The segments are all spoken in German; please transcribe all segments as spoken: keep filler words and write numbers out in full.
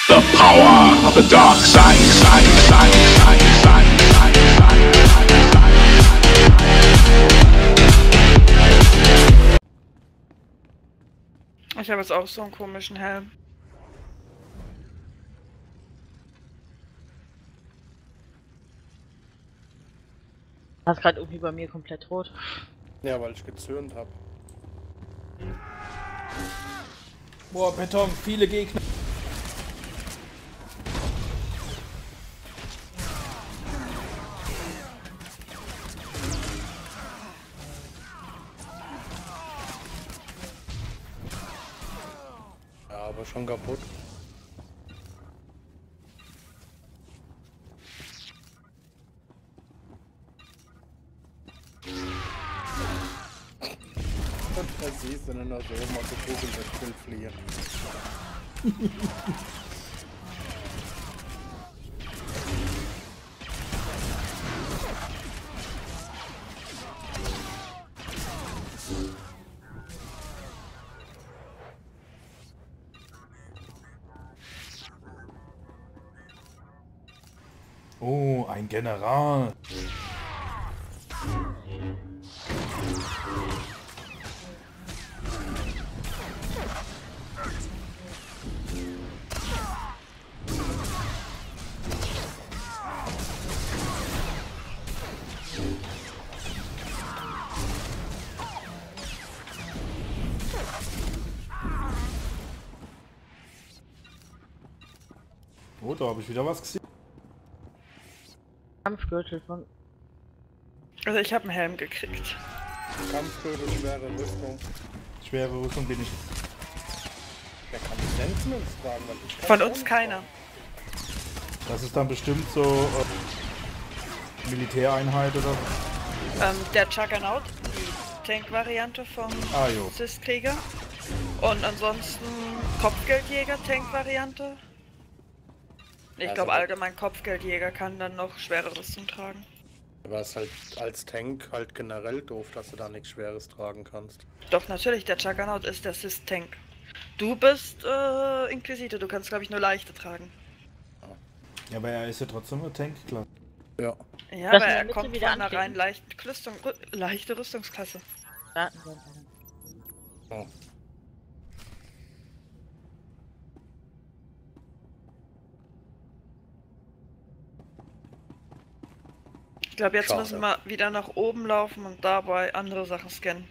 The power of the dark side, side, side, side, side, side, side, side, Ich habe jetzt auch so einen komischen Helm. Das ist gerade irgendwie bei mir komplett rot. Ja, weil ich gezürnt habe. Boah, Beton, viele Gegner. Ja, aber schon kaputt. Da siehst du dann auch so oben auf der Kugel das Schild fliehen. Oh, ein General. Oh, da habe ich wieder was gesehen. Kampfgürtel von. Also ich habe einen Helm gekriegt. Kampfgürtel, schwere Rüstung. Schwere Rüstung bin ich. Wer kann das denn von uns tragen? Weil ich kann Von es uns nicht keiner. tragen. Das ist dann bestimmt so äh, Militäreinheit oder. Ähm, der Juggernaut, die Tank-Variante vom Ah, jo. Sith-Krieger. Und ansonsten Kopfgeldjäger, Tank-Variante. Ich Also glaube der- allgemein Kopfgeldjäger kann dann noch schwere Rüstung tragen. Aber es ist halt als Tank halt generell doof, dass du da nichts Schweres tragen kannst. Doch natürlich, der Juggernaut ist der Sith-Tank. Du bist äh, Inquisitor, du kannst glaube ich nur leichte tragen. Ja, aber er ist ja trotzdem eine Tankklasse. Ja. Ja, Das aber in der er Mitte kommt wieder von einer rein anklicken. leichten Rüstung, Rü leichte Rüstungsklasse. Daten sind. Oh. Ich glaube, jetzt Schade. müssen wir wieder nach oben laufen und dabei andere Sachen scannen.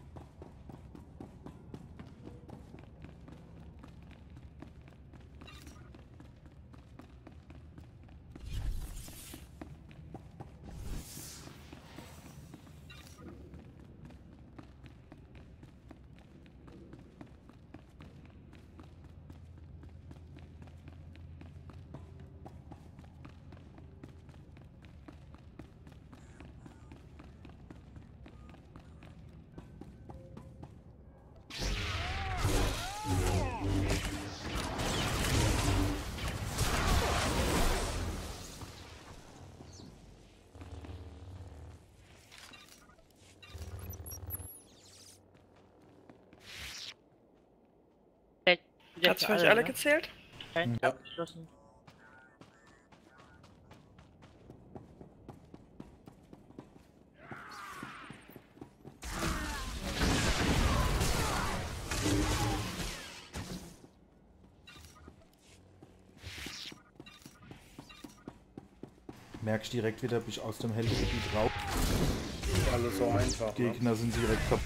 Hat's für euch alle gezählt? Kein Ja. abgeschlossen. Merkst direkt wieder, bin ich aus dem Heldengebiet raus. Alles so einfach. Ne? Gegner sind direkt kaputt.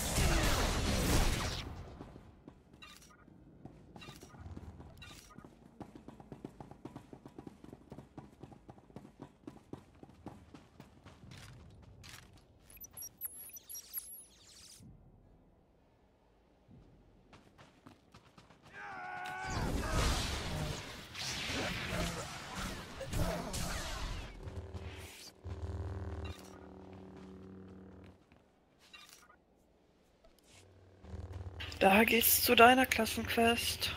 Da geht's zu deiner Klassenquest.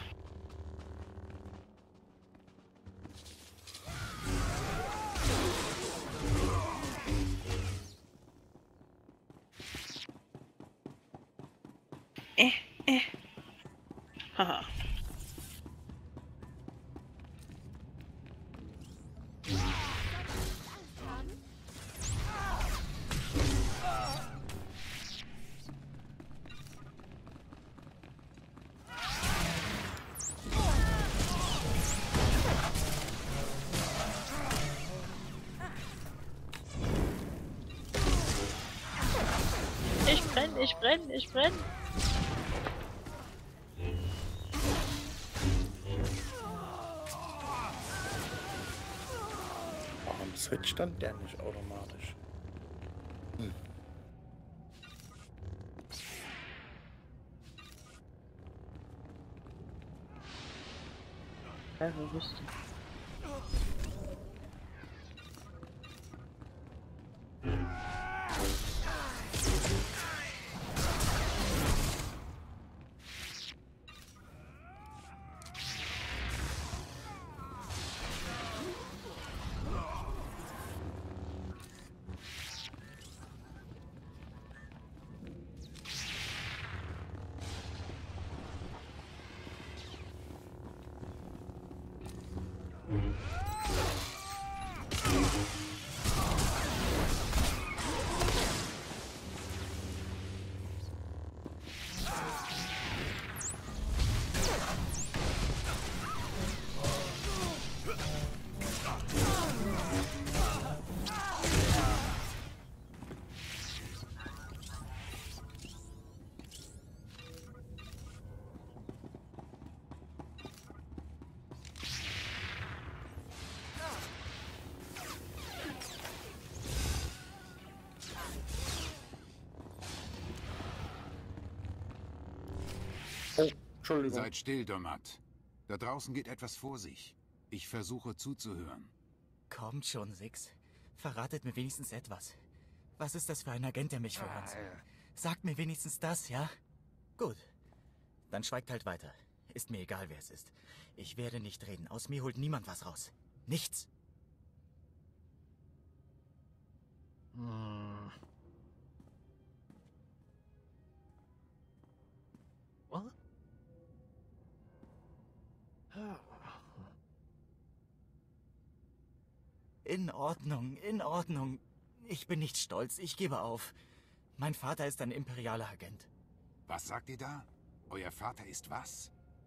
Äh, äh. Haha. ich brenn, ich brenn. Warum switcht dann der nicht automatisch? Hm. Ja, wer wüsste. Oh, Entschuldigung. Seid still, Domat. Da draußen geht etwas vor sich. Ich versuche zuzuhören. Kommt schon, Six. Verratet mir wenigstens etwas. Was ist das für ein Agent, der mich verhören soll? Sagt mir wenigstens das, ja? Gut. Dann schweigt halt weiter. Ist mir egal, wer es ist. Ich werde nicht reden. Aus mir holt niemand was raus. Nichts. Hm. What? In Ordnung, in Ordnung. Ich bin nicht stolz, ich gebe auf. Mein Vater ist ein imperialer Agent. Was sagt ihr da? Euer Vater ist was?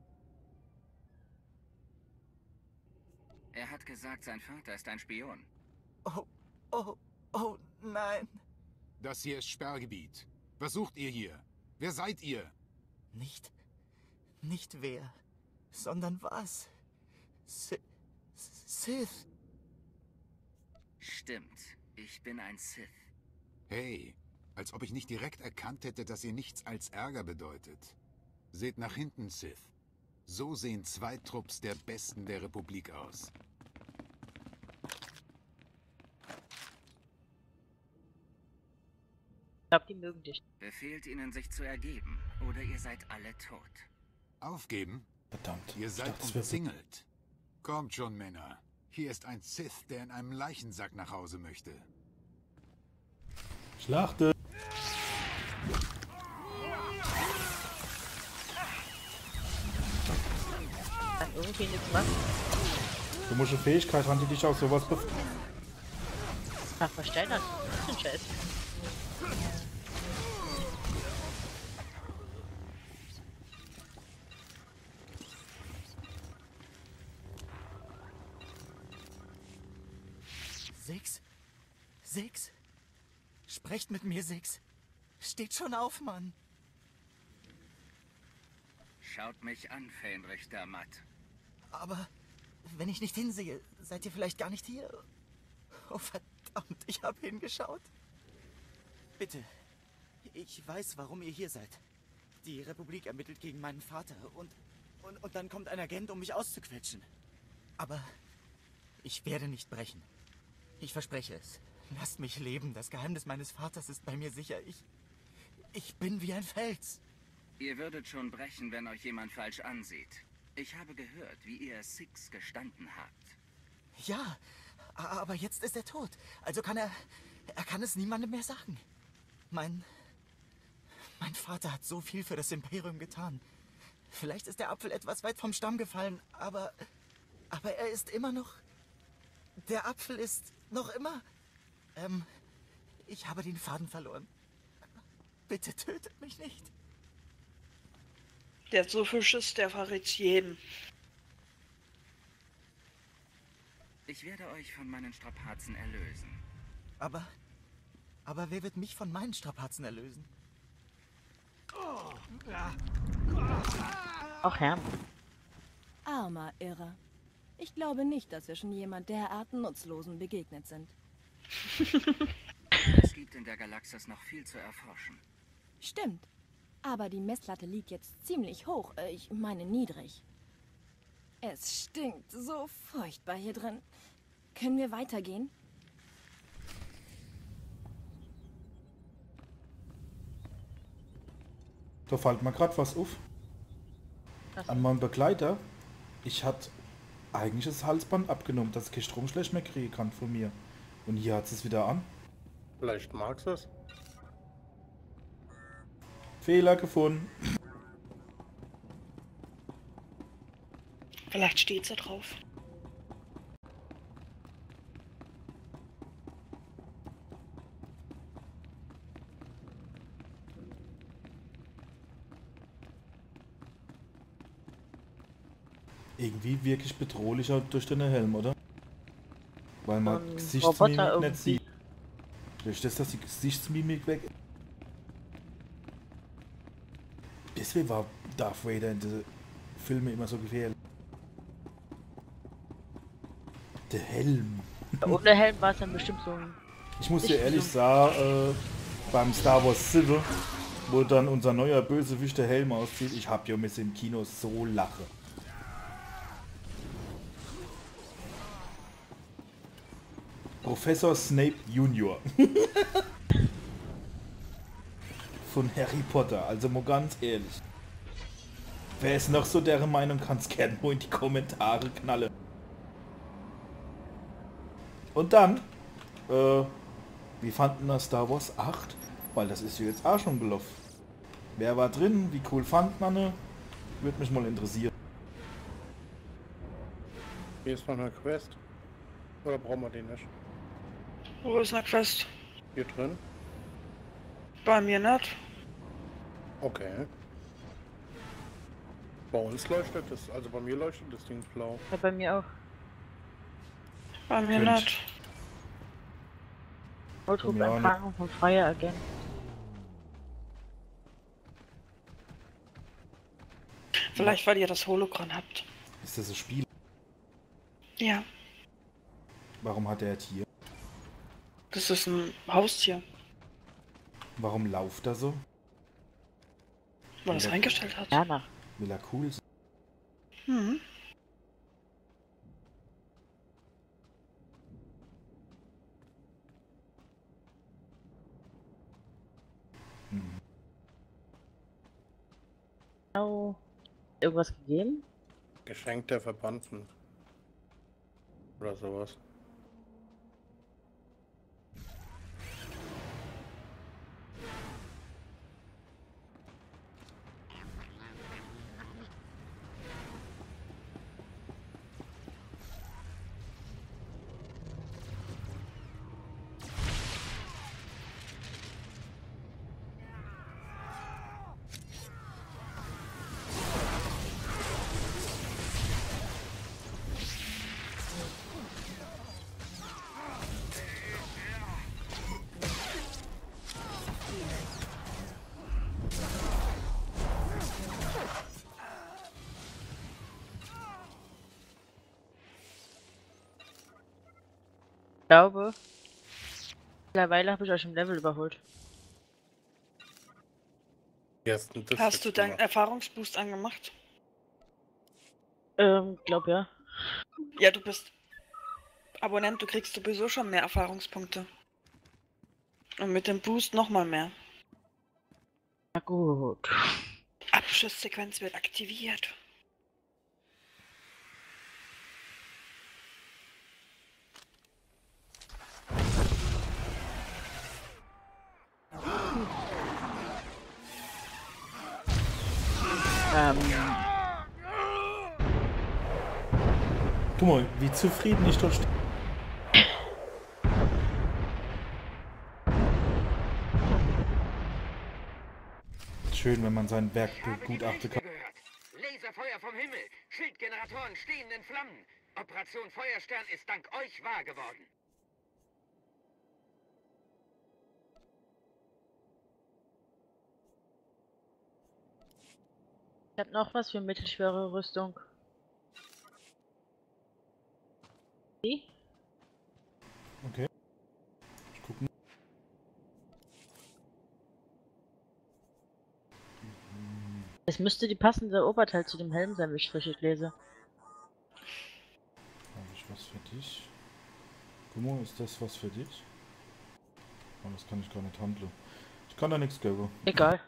Er hat gesagt, sein Vater ist ein Spion. Oh, oh, oh, nein. Das hier ist Sperrgebiet. Was sucht ihr hier? Wer seid ihr? Nicht, nicht wer, sondern was? Si- Sith. Stimmt, ich bin ein Sith. Hey, als ob ich nicht direkt erkannt hätte, dass ihr nichts als Ärger bedeutet. Seht nach hinten, Sith. So sehen zwei Trupps der Besten der Republik aus. Ich glaube, die mögen dich. Befehlt ihnen, sich zu ergeben, oder ihr seid alle tot. Aufgeben? Verdammt. Ihr ich seid dachte, es wär- umzingelt. Kommt schon, Männer. Hier ist ein Sith, der in einem Leichensack nach Hause möchte. Schlachte! Kann irgendwie nichts machen. Du musst eine Fähigkeit haben, die dich aus sowas befreit. Ach, verstehen das. Das ist ein Scheiß. Six? Six? Sprecht mit mir, Six. Steht schon auf, Mann. Schaut mich an, Fähnrichter Matt. Aber wenn ich nicht hinsehe, seid ihr vielleicht gar nicht hier. Oh, verdammt, ich habe hingeschaut. Bitte, ich weiß, warum ihr hier seid. Die Republik ermittelt gegen meinen Vater und, und, und dann kommt ein Agent, um mich auszuquetschen. Aber ich werde nicht brechen. Ich verspreche es. Lasst mich leben. Das Geheimnis meines Vaters ist bei mir sicher. Ich, ich bin wie ein Fels. Ihr würdet schon brechen, wenn euch jemand falsch ansieht. Ich habe gehört, wie ihr Six gestanden habt. Ja, a- aber jetzt ist er tot. Also kann er... Er kann es niemandem mehr sagen. Mein... Mein Vater hat so viel für das Imperium getan. Vielleicht ist der Apfel etwas weit vom Stamm gefallen, aber... Aber er ist immer noch... Der Apfel ist noch immer... Ähm... Ich habe den Faden verloren. Bitte tötet mich nicht. Der hat so viel Schiss, der verrät jeden. Ich werde euch von meinen Strapazen erlösen. Aber... Aber wer wird mich von meinen Strapazen erlösen? Auch Herr. Armer Irrer. Ich glaube nicht, dass wir schon jemand derart Nutzlosen begegnet sind. Es gibt in der Galaxis noch viel zu erforschen. Stimmt. Aber die Messlatte liegt jetzt ziemlich hoch, äh, ich meine niedrig. Es stinkt so furchtbar hier drin. Können wir weitergehen? Da fällt mir gerade was auf. Was? An meinem Begleiter. Ich hatte eigentlich das Halsband abgenommen, dass ich keinen Stromschläge mehr kriegen kann von mir. Und hier hat es wieder an. Vielleicht magst du es. Fehler gefunden. Vielleicht steht sie drauf. Irgendwie wirklich bedrohlicher durch den Helm, oder? Weil man Ähm, Gesichtsmimik Roboter nicht irgendwie. sieht. Durch das, dass die Gesichtsmimik weg ist. Deswegen war Darth Vader in den Filmen immer so gefährlich. Der Helm. Ohne Helm war es dann bestimmt so ein... Ich muss dir Ich- ehrlich sagen, äh, beim Star Wars sieben, wo dann unser neuer Bösewicht der Helm auszieht, ich hab ja mit im Kino so lache. Professor Snape Junior von Harry Potter, also mal ganz ehrlich. Wer ist noch so deren Meinung, kann es gerne mal in die Kommentare knallen. Und dann, äh, wie fanden wir Star Wars acht? Weil das ist ja jetzt auch schon gelaufen. Wer war drin? Wie cool fand man ne? Würde mich mal interessieren. Hier ist noch eine Quest. Oder brauchen wir den nicht? Wo ist eine Quest? Hier drin? Bei mir nicht. Okay. Bei uns leuchtet das, also bei mir leuchtet das Ding blau. Ja, bei mir auch. Bei mir Fünf. nicht. Notruf Bei mir auch empfangen von freier Agent. Vielleicht, weil ihr das Hologramm habt. Ist das ein Spiel? Ja, Warum hat er ein Tier? das ist ein Haustier, Warum lauft er so? weil er es Ja. eingestellt hat. Ja, nach. Will er cool sein? Mhm. Hm. Genau. Irgendwas gegeben? Geschenk der Verbannten. Oder sowas. Ich glaube, mittlerweile habe ich euch im Level überholt. Ersten das Hast jetzt du deinen gemacht. Erfahrungsboost angemacht? Ähm, glaub ja. Ja, du bist Abonnent, du kriegst sowieso schon mehr Erfahrungspunkte. Und mit dem Boost nochmal mehr. Na gut. Abschusssequenz wird aktiviert. Ähm, Guck mal, wie zufrieden ich da stehe. Schön, wenn man sein Werk begutachten kann. Gehört. Laserfeuer vom Himmel. Schildgeneratoren stehen in Flammen. Operation Feuerstern ist dank euch wahr geworden. Ich hab noch was für mittelschwere Rüstung. Die? Okay. Ich guck mal. Es müsste die passende Oberteil zu dem Helm sein, wie ich richtig lese. Habe ich was für dich? Gummo, ist das was für dich? Oh, das kann ich gar nicht handeln. Ich kann da nichts geben. Egal.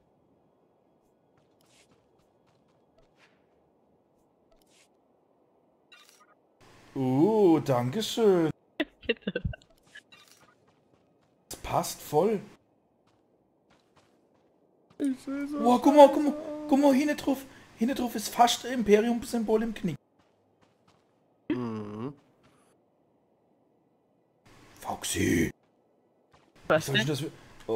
Uh, dankeschön. Bitte. Das passt voll. Wow, guck mal, guck mal, guck mal, hinten drauf. Hinten drauf ist fast ein Imperium-Symbol im Knie. Mhm. Foxy. Was Soll ich denn? das... Oh.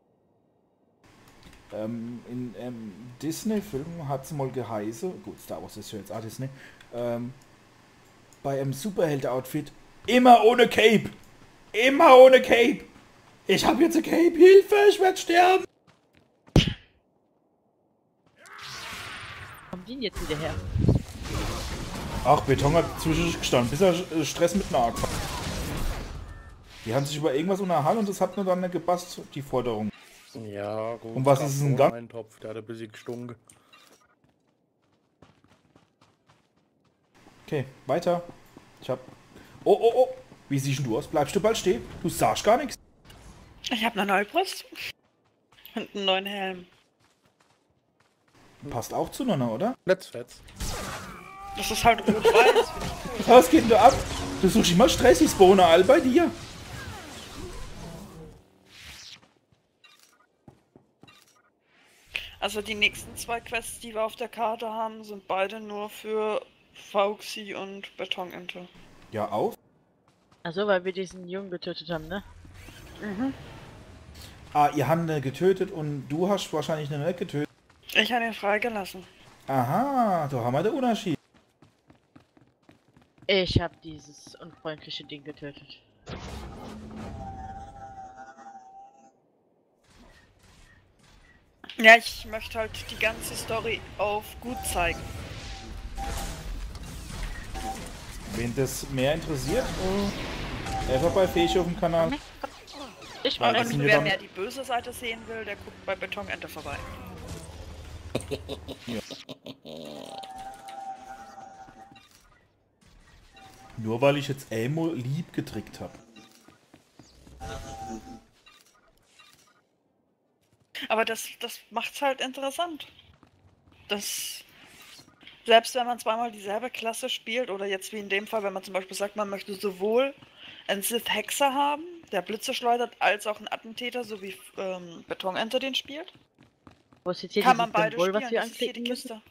Ähm, in ähm, Disney-Filmen hat es mal geheißen, gut, Star Wars ist ja jetzt auch Disney, ähm, bei einem Superheld-Outfit immer ohne Cape. Immer ohne Cape. Ich habe jetzt ein Cape. Hilfe, ich werde sterben. Kommt die denn jetzt wieder her? Ach, Beton hat zwischen sich gestanden, bis er äh, Stress mit einer angefangen. Die haben sich über irgendwas unterhalten und das hat nur dann nicht gepasst, die Forderung. Ja, gut. Und was ist es denn dann? dann? Ein Topf, der hat ein bisschen gestunken. Okay, weiter. Ich hab... Oh, oh, oh. Wie siehst denn du aus? Bleibst du bald stehen? Du sagst gar nichts. Ich habe eine neue Brust. Und einen neuen Helm. Passt auch zu Nonna, oder? Netzfetz. Das ist halt rot-weiß. finde ich cool. Was geht denn da ab? Du suchst immer Stress, ich spawne all bei dir. Also die nächsten zwei Quests, die wir auf der Karte haben, sind beide nur für Foxy und Betonente. Ja, auf. Achso, weil wir diesen Jungen getötet haben, ne? Mhm. Ah, ihr habt eine getötet und du hast wahrscheinlich eine nicht getötet. Ich habe ihn freigelassen. Aha, da haben wir den Unterschied. Ich hab dieses unfreundliche Ding getötet. Ja, ich möchte halt die ganze Story auf gut zeigen. Wen das mehr interessiert, äh, einfach bei Fähig auf dem Kanal. Ich Weil war das sind Und wir wer dann- mehr die böse Seite sehen will, der guckt bei Betonente vorbei. Nur weil ich jetzt Elmo lieb getrickt habe. Aber das, das macht's halt interessant. Das, selbst wenn man zweimal dieselbe Klasse spielt, oder jetzt wie in dem Fall, wenn man zum Beispiel sagt, man möchte sowohl einen Sith-Hexer haben, der Blitze schleudert, als auch einen Attentäter, so wie ähm, Betonente den spielt, Wo ist jetzt hier kann dieses man beide Symbol, spielen. was wir Das ist hier die anklicken müssen? Kiste.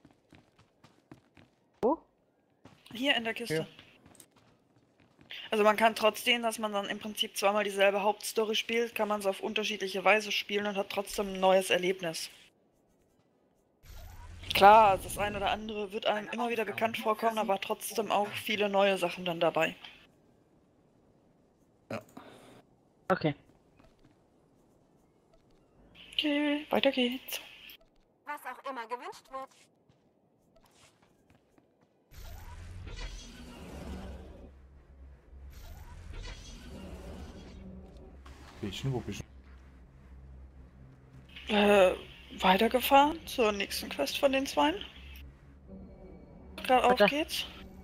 Wo? Hier in der Kiste. Ja. Also man kann trotzdem, dass man dann im Prinzip zweimal dieselbe Hauptstory spielt, kann man es auf unterschiedliche Weise spielen und hat trotzdem ein neues Erlebnis. Klar, das eine oder andere wird einem immer wieder bekannt vorkommen, aber trotzdem auch viele neue Sachen dann dabei. Okay. Okay, weiter geht's. Was auch immer gewünscht wird. Bisschen, wo bist du? Äh, weitergefahren zur nächsten Quest von den Zweien. Gerade auf Weiter. geht's.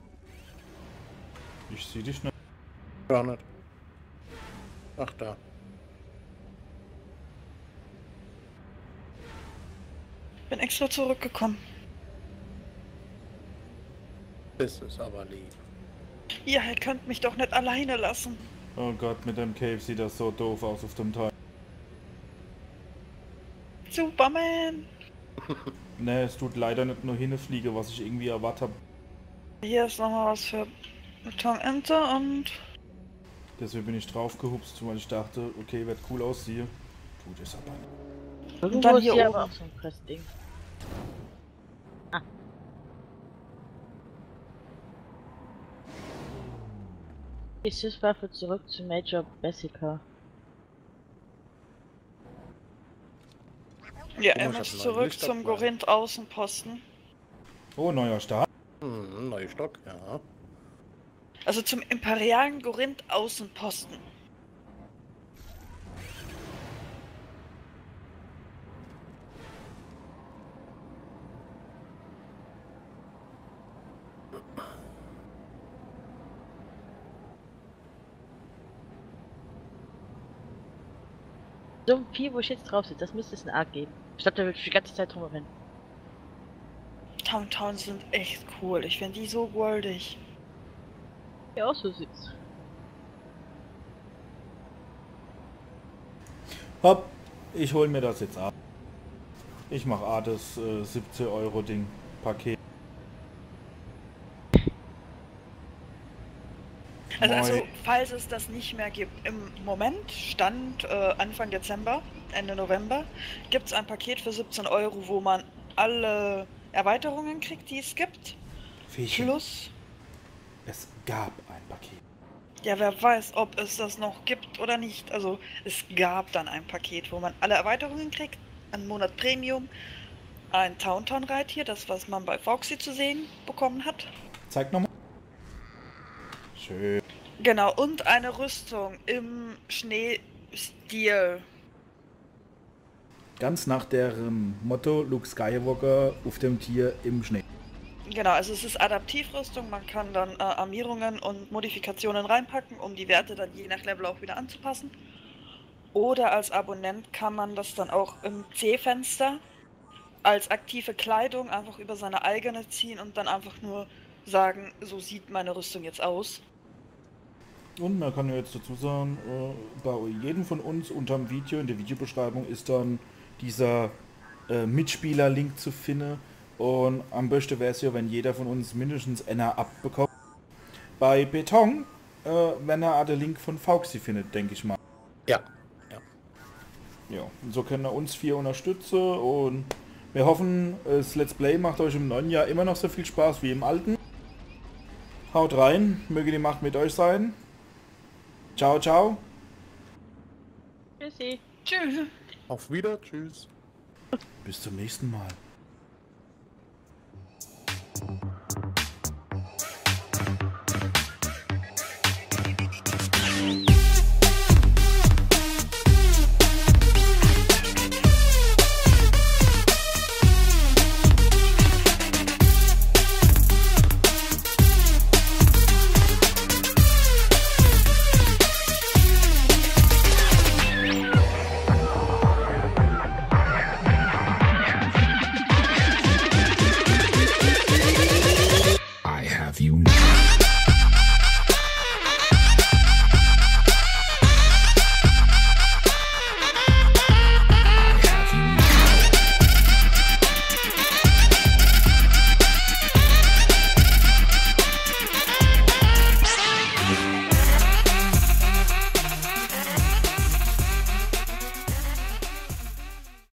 Ich sehe dich nicht. Gar nicht. Ach da. Bin extra zurückgekommen. Das ist aber lieb. Ihr könnt mich doch nicht alleine lassen. Oh Gott, mit dem Cape sieht das so doof aus auf dem Teil. Superman! Ne, es tut leider nicht nur hinfliege, was ich irgendwie erwartet habe. Hier ist nochmal was für Betonente und... Deswegen bin ich drauf gehupst, weil ich dachte, okay, wird cool aussehen. Tut es aber nicht. Irgendwo dann ist hier hier oben. aber auch so ein Quest-Ding. Ah. Die Sith-Waffe zurück zu Major Bessica. Ja, Guck mal, er ich muss hab zurück neulich zum dabei. Korinth-Außenposten. Oh, neuer Start. Hm, Neustock, ja. Also zum imperialen Korinth-Außenposten. So ein Vieh, wo ich jetzt drauf sitze, das müsste es ein Arc geben. Ich glaube, da wird die ganze Zeit rumrennen. Town sind echt cool. Ich finde die so goldig. Ja, auch so sitzt. Hopp, ich hol mir das jetzt ab. Ich mach A das äh, siebzehn Euro Ding Paket. Also, also, Moi. falls es das nicht mehr gibt, im Moment, Stand äh, Anfang Dezember, Ende November, gibt es ein Paket für siebzehn Euro, wo man alle Erweiterungen kriegt, die es gibt. Fähchen, Plus, es gab ein Paket. ja, wer weiß, ob es das noch gibt oder nicht. Also, es gab dann ein Paket, wo man alle Erweiterungen kriegt, einen Monat Premium, ein Tauntaun-Reittier, das, was man bei Foxy zu sehen bekommen hat. Zeig nochmal. Schön. Genau, und eine Rüstung im Schneestil. Ganz nach deren Motto Luke Skywalker auf dem Tier im Schnee. Genau, also es ist Adaptivrüstung, man kann dann äh, Armierungen und Modifikationen reinpacken, um die Werte dann je nach Level auch wieder anzupassen. Oder als Abonnent kann man das dann auch im C-Fenster als aktive Kleidung einfach über seine eigene ziehen und dann einfach nur sagen, so sieht meine Rüstung jetzt aus. Und man kann ja jetzt dazu sagen, äh, bei jedem von uns unterm Video, in der Videobeschreibung ist dann dieser äh, Mitspieler-Link zu finden. Und am besten wäre es ja, wenn jeder von uns mindestens einer abbekommt. Bei Beton, äh, wenn er den Link von Foxy findet, denke ich mal. Ja. Ja. Ja, und so können wir uns vier unterstützen und wir hoffen, das Let's Play macht euch im neuen Jahr immer noch so viel Spaß wie im alten. Haut rein, möge die Macht mit euch sein. Ciao, ciao. Tschüssi. Tschüss. Auf Wieder, tschüss. Bis zum nächsten Mal.